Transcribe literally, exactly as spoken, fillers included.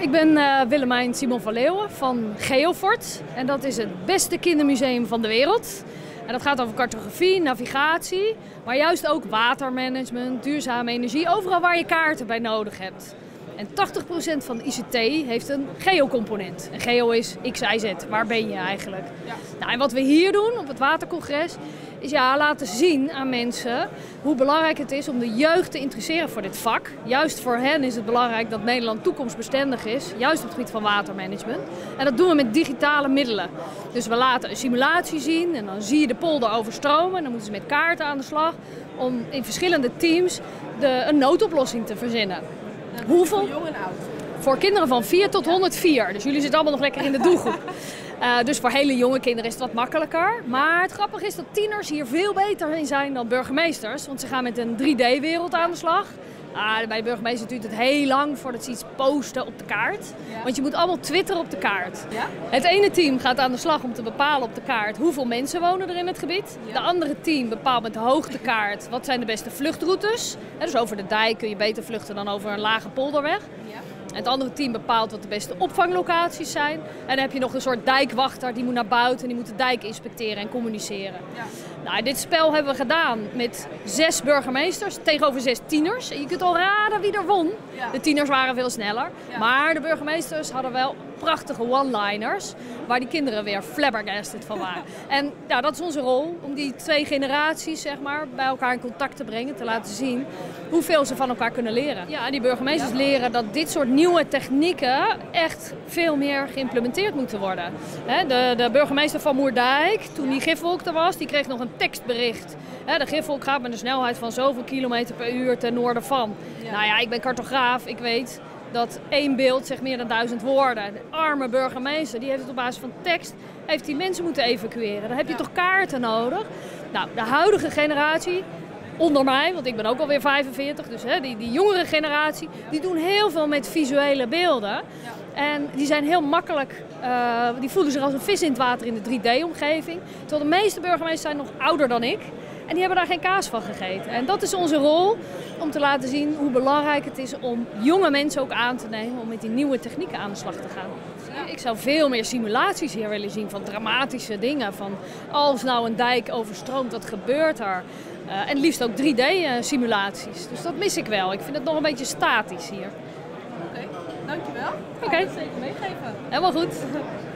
Ik ben uh, Willemijn Simon van Leeuwen van Geofort en dat is het beste kindermuseum van de wereld. En dat gaat over cartografie, navigatie, maar juist ook watermanagement, duurzame energie, overal waar je kaarten bij nodig hebt. En tachtig procent van de I C T heeft een geocomponent. En geo is X, Y, Z. Waar ben je eigenlijk? Ja. Nou, en wat we hier doen op het Watercongres is ja, laten zien aan mensen hoe belangrijk het is om de jeugd te interesseren voor dit vak. Juist voor hen is het belangrijk dat Nederland toekomstbestendig is, juist op het gebied van watermanagement. En dat doen we met digitale middelen. Dus we laten een simulatie zien en dan zie je de polder overstromen. En dan moeten ze met kaarten aan de slag om in verschillende teams de, een noodoplossing te verzinnen. Hoeveel? Voor jong en oud? Voor kinderen van vier tot honderdvier. Dus jullie zitten allemaal nog lekker in de doelgroep. Uh, dus voor hele jonge kinderen is het wat makkelijker. Maar het grappige is dat tieners hier veel beter in zijn dan burgemeesters. Want ze gaan met een drie D wereld aan de slag. Uh, bij de burgemeester duurt het heel lang voordat ze iets posten op de kaart. Ja. Want je moet allemaal twitteren op de kaart. Ja? Het ene team gaat aan de slag om te bepalen op de kaart hoeveel mensen wonen er in het gebied. Ja. De andere team bepaalt met de hoogtekaart wat zijn de beste vluchtroutes. He, dus over de dijk kun je beter vluchten dan over een lage polderweg. Ja. Het andere team bepaalt wat de beste opvanglocaties zijn. En dan heb je nog een soort dijkwachter die moet naar buiten en die moet de dijk inspecteren en communiceren. Ja. Nou, dit spel hebben we gedaan met zes burgemeesters tegenover zes tieners. En je kunt al raden wie er won. Ja. De tieners waren veel sneller. Ja. Maar de burgemeesters hadden wel prachtige one-liners waar die kinderen weer flabbergasted van waren. En ja, dat is onze rol, om die twee generaties zeg maar, bij elkaar in contact te brengen, te laten zien hoeveel ze van elkaar kunnen leren. Ja, die burgemeesters ja. leren dat dit soort nieuwe technieken echt veel meer geïmplementeerd moeten worden. De, de burgemeester van Moerdijk, toen die gifwolk er was, die kreeg nog een tekstbericht. De gifwolk gaat met een snelheid van zoveel kilometer per uur ten noorden van. Ja. Nou ja, ik ben cartograaf, ik weet dat één beeld zegt meer dan duizend woorden. De arme burgemeester, die heeft het op basis van tekst, heeft die mensen moeten evacueren. Dan heb je ja. toch kaarten nodig? Nou, de huidige generatie, onder mij, want ik ben ook alweer vijfenveertig, dus hè, die, die jongere generatie, die doen heel veel met visuele beelden. Ja. En die zijn heel makkelijk, uh, die voelen zich als een vis in het water in de drie D omgeving. Terwijl de meeste burgemeesters zijn nog ouder dan ik. En die hebben daar geen kaas van gegeten. En dat is onze rol, om te laten zien hoe belangrijk het is om jonge mensen ook aan te nemen om met die nieuwe technieken aan de slag te gaan. Ik zou veel meer simulaties hier willen zien van dramatische dingen. Van als nou een dijk overstroomt, wat gebeurt er? Uh, en liefst ook drie D simulaties. Dus dat mis ik wel. Ik vind het nog een beetje statisch hier. Oké, okay, dankjewel. Oké. Zeker meegeven. Helemaal goed.